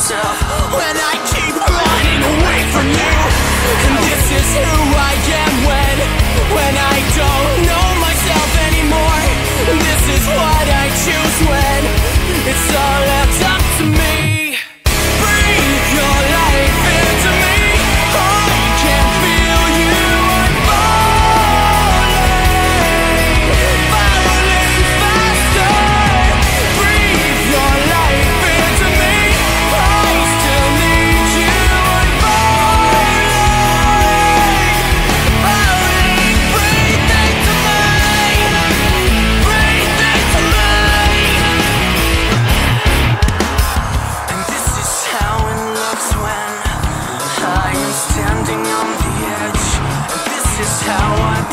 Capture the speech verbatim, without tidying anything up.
myself when I keep running away from you. And this is who I am when, when I don't know myself anymore. And this is what I choose when it's all left up to me. Breathe your life into me. I can feel you unfolding, falling faster. Breathe your life into me. I still need you unfolding, falling. Breathe into me. Breathe into me. And this is how it looks when I am standing on the edge. And this is how I